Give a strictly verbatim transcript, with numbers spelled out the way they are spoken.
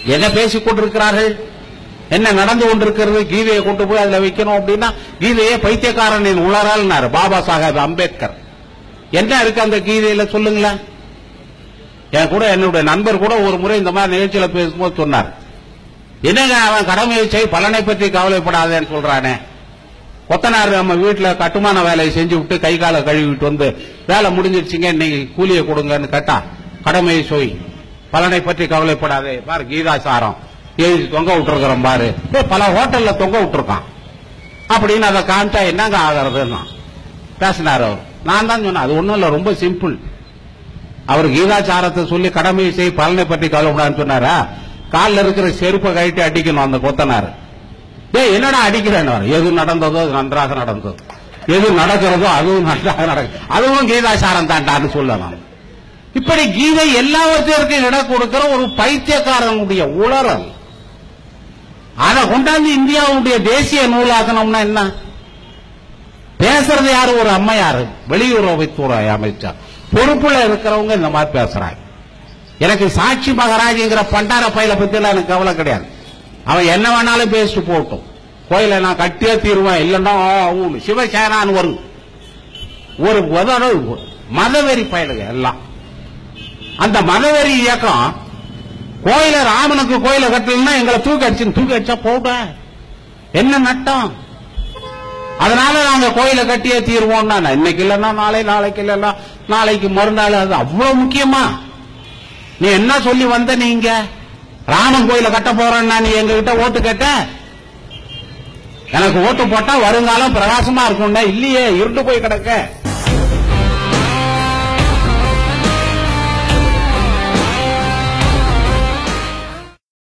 என்ன பேசிக் கொண்டிருக்கிறார்கள், என்ன நடந்து கொண்டிருக்கிறது? கீதையை கொண்டு போய் அதுல வைக்கணும் அப்படின்னா கீதையே பைத்தியக்காரனின் உளறல்னாரு பாபா சாஹேப் அம்பேத்கர். என்ன இருக்கு அந்த கீதையில சொல்லுங்களேன். என் கூட என்னுடைய நண்பர் கூட ஒரு முறை இந்த மாதிரி நிகழ்ச்சியில பேசும்போது சொன்னார், என்னங்க அவன் கடமையை செய் பலனை பற்றி கவலைப்படாதேன்னு சொல்றானே, கொத்தனார் நம்ம வீட்டுல கட்டுமான வேலையை செஞ்சு விட்டு கை காலை கழுவிட்டு வந்து வேலை முடிஞ்சிருச்சுங்க இன்னைக்கு கூலியை கொடுங்கன்னு கேட்டா, கடமையை சொய் பலனை பற்றி கவலைப்படாதே பாரு கீதா சாரம் எழுதி தொங்க விட்டுருக்கிறோம் பாரு, பல ஹோட்டல்ல தொங்க விட்டுருக்கான் அப்படின்னு அதை காமிச்சா என்னங்க ஆகிறதுன்னா பேசினார் அவர். நான் தான் சொன்னேன் அது ஒண்ணும் இல்ல, ரொம்ப சிம்பிள். அவர் கீதாச்சாரத்தை சொல்லி கடமையை செய் பலனை பற்றி கவலைப்படான்னு சொன்னாரா, காலில் இருக்கிற செருப்பை கழட்டி அடிக்கணும் அந்த கொத்தனார். ஏ என்னடா அடிக்கிறேன், எது நடந்ததோ அது நன்றாக நடந்தது, எது நடக்கிறதோ அதுவும் நன்றாக நடக்கும், அதுவும் கீதாச்சாரம் தாண்டான்னு சொல்லலாம். இப்படி கீதை எல்லாவற்றிற்கும் இடம் கொடுக்கிற ஒரு பைத்தியக்காரனுடைய உளறல். அதை கொண்டாந்து இந்தியாவுடைய தேசிய நூலாக்கணும்னா என்ன? பேசுறது யாரு? ஒரு அம்மையாரு, வெளியுறவுத்துறை அமைச்சர், பொறுப்புல இருக்கிறவங்க இந்த மாதிரி பேசுறாங்க. எனக்கு சாட்சி மகராஜிங்கிற பண்டார பயில பத்தி எல்லாம் எனக்கு கவலை கிடையாது. அவன் என்ன வேணாலும் பேசிட்டு போட்டோம், கோயிலை நான் கட்டியே தீருவேன், இல்லன்னா சிவசேனான்னு ஒரு ஒரு மதவெறி பயலுங்க எல்லாம். அந்த மதவெறி இயக்கம் கோயில ராமனுக்கு கோயிலை கட்டலன்னா எங்களை தூக்கி அடிச்சு தூக்கி அடிச்சா போட என்ன நட்டம்? அதனால நாங்க கோயிலை கட்டியே தீர்வோம்னா இன்னைக்கு இல்லைன்னா நாளை, நாளைக்கு இல்லைன்னா நாளைக்கு மறுநாள். அது அவ்வளவு முக்கியமா? நீ என்ன சொல்லி வந்த? நீங்க ராமன் கோயிலை கட்ட போறேன்னா நீ எங்ககிட்ட ஓட்டு கேட்ட, எனக்கு ஓட்டு போட்டா வருங்காலம் பிரகாசமா இருக்கும்னா இல்லையே, இருண்டு போய் கிடக்க.